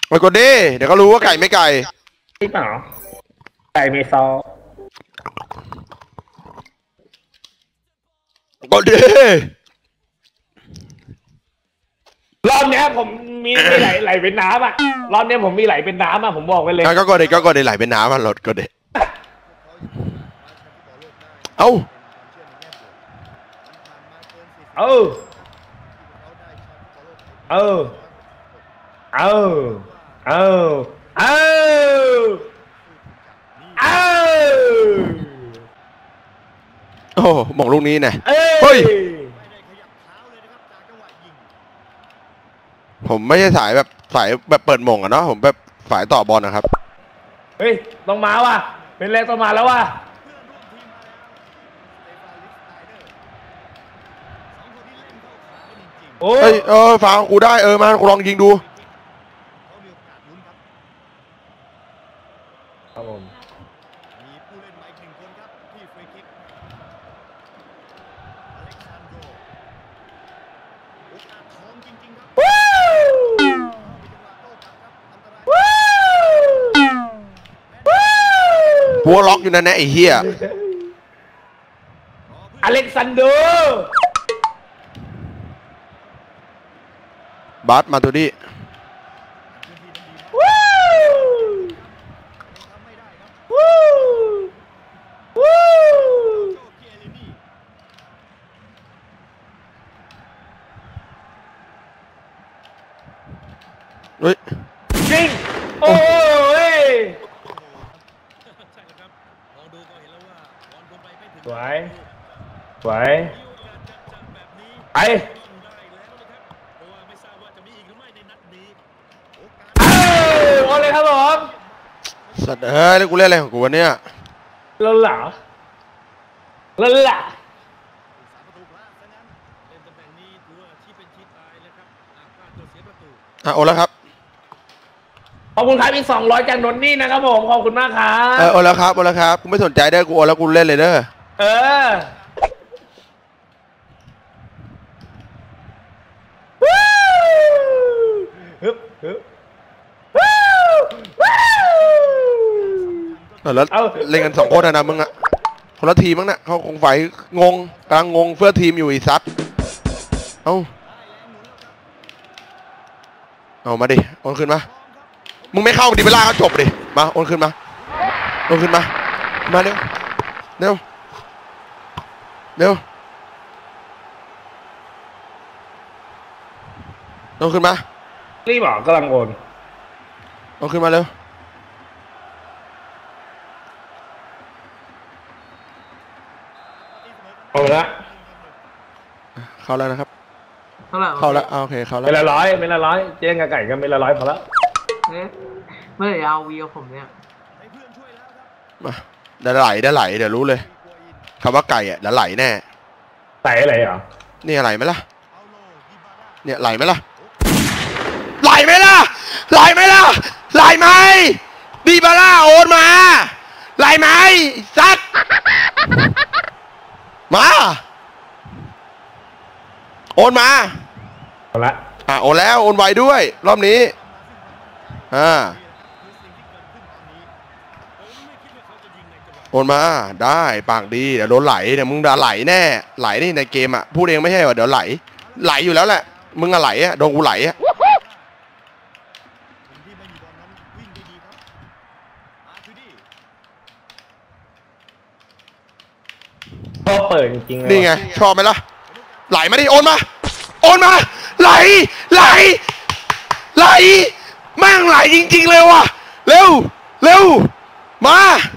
ไปกดดิเดี๋ยวก็รู้ว่าไก่ไม่ไก่จริงเปล่าไก่มีซอกดดิรอบเนี้ยผมมีไหลเป็นน้ำอ่ะรอบเนี้ยผมมีไหลเป็นน้ำอ่ะผมบอกไปเลยก็กดดิก็กดดิไหลเป็นน้ำมันลดกดดิเอ้าเออเออเออเออเออเออโอ้มองลูกนี้เนี่ยเฮ้เฮ้ยยผมไม่ใช่สายแบบเปิดมงอะเนาะผมแบบสายต่อบอลนะครับเฮ้ยต้องมาว่ะเป็นแรกต้องมาแล้วว่ะโอ้เฮ้ยฟังกูได้มากูลองยิงดูครับผมมีผู้เล่นใหม่1 คนครับที่ฟรีคิกอเล็กซานโดโอกาสทองจริงๆครับวู้วู้หัวล็อกอยู่นั่นแน่ไอ้เหี้ยอเล็กซานโดบัสมาตัวนี้วู้วู้วู้เฮ้ยจริงโอ้ยสวยสวยไปเอาเลยครับผมสัตว์แล้วกูเล่นอะไรของกูวะเนี่ยแล้วหล่ะแล้วหล่ะโอนแล้วครับขอบคุณครับอีก200จากนนนี่นะครับผมขอบคุณมากครับโอนแล้วครับกูไม่สนใจได้กูโอนแล้วกูเล่นเลยเด้อเออฮึบฮึบแล้วเล่นกัน2 คนนะมึงอะคนละทีมั้งนะเขาคงไฟงงกำลังงงเพื่อทีมอยู่อีซัดเอามาดิโอนขึ้นมามึงไม่เข้าดิเวลาก็จบดิมาโอนขึ้นมาเร็วเร็วโอนขึ้นมารีบบอกกำลังโอนขึ้นมาเร็วเอาละเข้าแล้วนะครับเท่าไหร่เข้าแล้วโอเคเข้าแล้วเป็นละร้อยเจ๊งกับไก่ก็เป็นละร้อยพอแล้วเมื่อไหร่เอาวีกับผมเนี่ยมาเดี๋ยวไหลเดี๋ยวรู้เลยคำว่าไก่เดี๋ยวไหลแน่ใส่อะไรเหรอนี่ไหลไหมล่ะเนี่ยไหลไหมล่ะไหลไหมดีบาร่าโอนมาไหลไหมซัดมาโอนมาเอาละโอนแล้วโอนไวด้วยรอบนี้โอนมาได้ปากดีเดี๋ยวโดนไหลเดี๋ยวมึงด่าไหลแน่ไหลนี่ในเกมพูดเองไม่ใช่เหรอเดี๋ยวไหลอยู่แล้วแหละมึงไหลโดนกูไหลพอเปิดจริงๆนี่ไงชอบไหมล่ะไหลมาดิโอนมาไหลแม่งไหลจริงๆเลยว่ะเร็วมา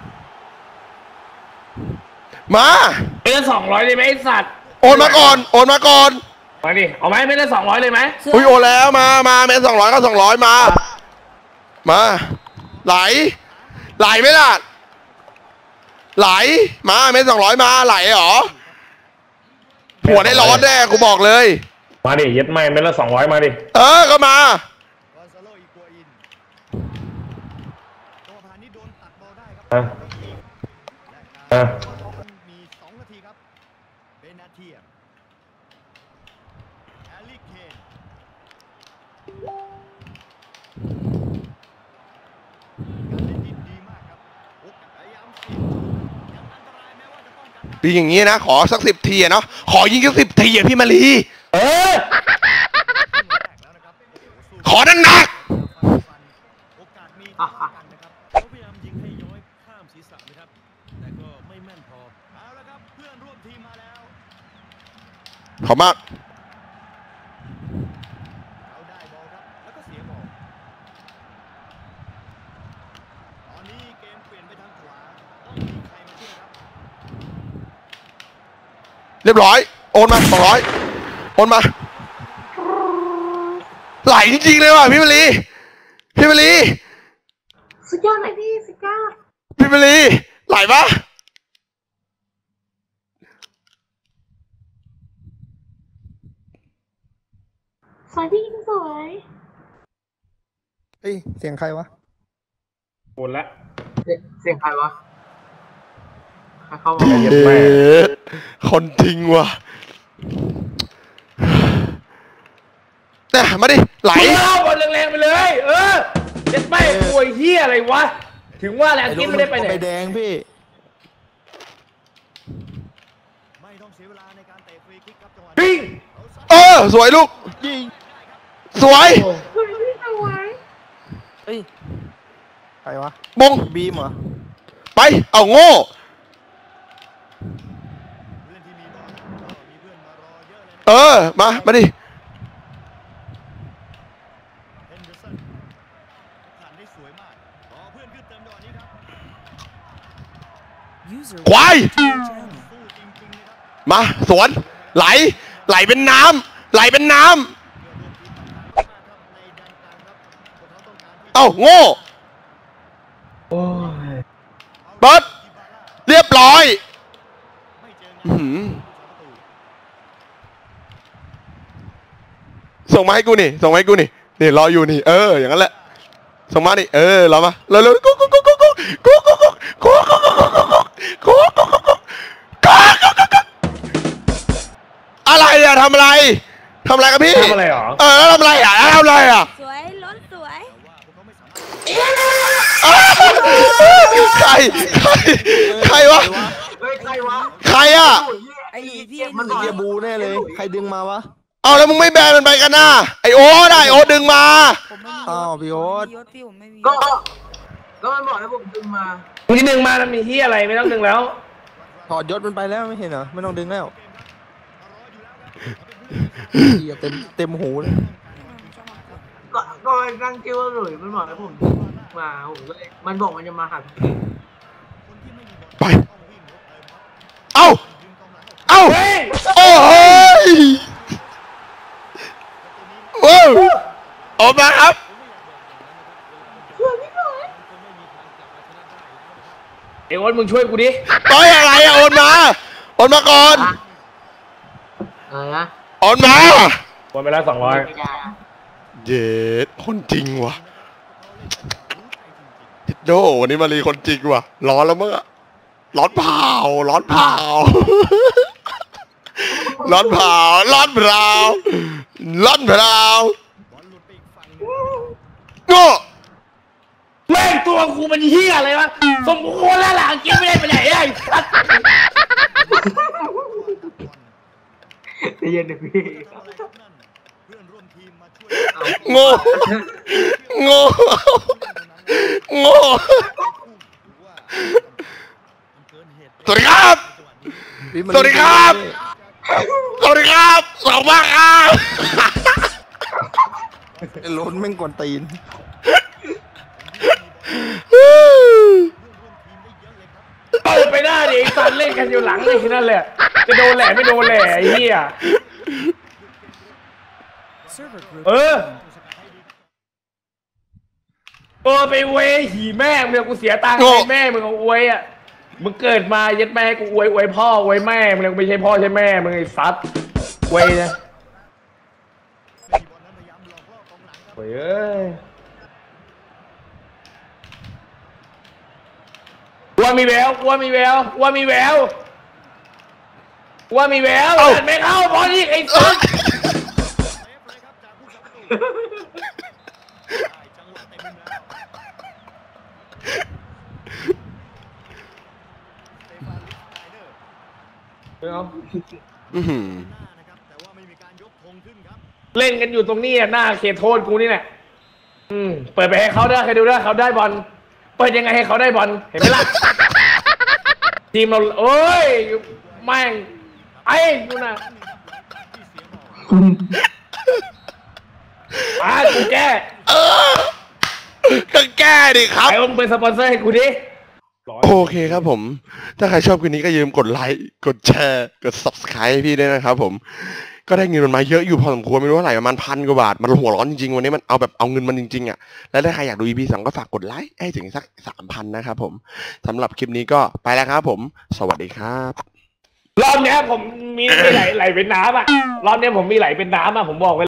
ไม่ได้200เลยไหมไอ้สัตว์โอนมาก่อนมาดิเอาไหมไม่ได้200เลยไหมโอนแล้วมาเมตร200ก็200มาไหลไหมล่ะไหลมาเมตร200มาไหลเหรอหัวได้ร้อนแน่กูบอกเลยมาดิยึดไม่เป็นละ200มาดิก็มามี2 นาทีครับเบนาเทียแอลลี่เคนปีอย่างงี้นะขอสัก10 ทีอะเนาะขอยิงสัก10 ทีอะพี่มารีเออขอหนักโอกาสมีเท่ากันนะครับเขาพยายามยิงให้ย้อยข้ามศีรษะนะครับแต่ก็ไม่แม่นพอเอาละครับเพื่อนร่วมทีมมาแล้วๆขอบมากเขาได้บอลครับแล้วก็เสียบอลตอนนี้เกมเปลี่ยนไปทางขวาต้องมีใครมาช่วยครับเรียบร้อยโอนมา200โอนมาไหลจริงๆเลยว่ะพี่มารีพี่มารีสุดยอดเลยพี่สุดยอดพี่มารีไหลปะสวยพี่สวยเฮ้ย เสียงใครวะหมดละเสียงใครวะใครเข้ามาเย็บแม่คนจริงว่ะเนี่ยมาดิไหลเอาบอลแรงๆไปเลย เออเย็บแม่ป่วยเฮียอะไรวะถึงว่าแหละกินไม่ได้ไปไหนใบแดงพี่ไม่ต้องเสียเวลาในการเตะฟรีคิกครับจังหวะปิ้งสวยลูกยิงสวยสวยพี่สวยเฮ้ย ใครวะบงบีมเหรอไปเอาโง่เพื่อนที่มีบอลก็มีเพื่อนมารอเยอะเลยนะมาดิเฮนเดอร์สันผ่านได้สวยมากรอเพื่อนขึ้นเติมจังหวะนี้ครับควายสู้จริงๆนะครับมาสวนไหลเป็นน้ำไหลเป็นน้ำในแดนกลางครับพวกเขาต้องการที่เอ้าโง่โอ้ยเบิร์ดเรียบร้อยไม่เจองานอื้อหือผู้สาประตูส่งมาให้กูนี่นี่รออยู่นี่อย่างนั้นแหละส่งมาดิรอมาเร็วๆกูอะไรอะทำอะไรกับพี่ทำอะไรหรอแล้วทำอะไรอะสวยล้นสวยใครวะเฮ้ยใครวะใครอะไอ้พี่มันเฮียบูแน่เลย ใครดึงมาวะเอาแล้วมึงไม่แบนมันไปกันน่ะไอโอ๊ตดึงมาผมไม่มีอ้าวพี่โอ๊ตยศพี่ผมไม่มีก็มันบอกให้ผมดึงมามึงดึงมาแล้วมีเฮียอะไรไม่ต้องดึงแล้วถอดยศมันไปแล้วไม่เห็นเหรอ ไม่ต้องดึงแล้วเฮียเต็มหูเลยก็นั่งคิดว่าหลุยมันบอกให้ผมดึงมาผมก็เลยมันบอกมันจะมาหาพี่ไปเอ้าเฮ้ยโอ้โหว้าวออกมาครับเอ้ยโอ๊ตมึงช่วยกูดิต่อยอะไรโอนมาก่อนอะไรนะโอนมาวนไปแล้ว200 ไม่ได้เย็ดคนจริงว่ะโดวันนี้มารีคนจริงว่ะร้อนแล้วมั้งอะร้อนเผาร้อนเผาร้อนเผาร้อนเผาร้อนเผาโง่แม่งตัวกูมันเฮียอะไรวะสมควรแล้วล่ะกินไม่ได้ไปไหนไอ้สัสใจเย็นดิพี่เพื่อนร่วมทีมมาช่วยโง่โง่โง่ว่ามันเกินเหตุสวัสดีครับ สวัสดีครับ สวัสดีครับสองมากครับไอ้ล้นแม่งกวนตีนเปิดไปหน้าดิไอ้สัสเล่นกันอยู่หลังเลยแค่นั้นแหละจะโดนแหล่ไม่โดนแหล่ไอ้เหี้ยไปเวยหีแม่มึงกูเสียตังค์ให้แม่มึงเอาอวยอ่ะมึงเกิดมายัดแม่ให้กูอวยพ่ออวยแม่มึงไม่ใช่พ่อใช่แม่มึงไอ้สัสอวยนะโอ้ยเอ้ยว่ามีแววแต่ไม่เข้าบอลอีกไอ้สัสจังหวะเต็มแล้วสเตฟานลิสไนเดอร์อื้อหือแต่ว่าไม่มีการยกธงขึ้นครับเล่นกันอยู่ตรงนี้อะหน้าเขตโทษกูนี่แหละเปิดไปให้เขาได้ใครดูได้เขาได้บอลเปิดยังไงให้เขาได้บอลเห็นไหมล่ะ ทีมเราเอ้ยแม่งไอ้กูน่ะกูแก้ก็แก้ดิครับไอ้มึงเป็นสปอนเซอร์ให้กูดิโอเคครับผม ถ้าใครชอบคลิปนี้ก็อย่าลืมกดไลค์ กดแชร์ กด subscribe ให้พี่ด้วยนะครับผม ก็ได้เงินมันมาเยอะอยู่พอสมควรไม่รู้เท่าไหร่ประมาณ1,000 กว่าบาท มันหัวร้อนจริงๆวันนี้มันเอาแบบเอาเงินมันจริงๆอ่ะ แล้วถ้าใครอยากดู EP 2ก็ฝากกดไลค์ให้ถึงสัก 3,000 นะครับผมสำหรับคลิปนี้ก็ไปแล้วครับผม สวัสดีครับรอบเนี้ยผมมีไหลเป็นน้ำอ่ะ รอบเนี้ยผมมีไหลเป็นน้ำอ่ะผมบอกไว้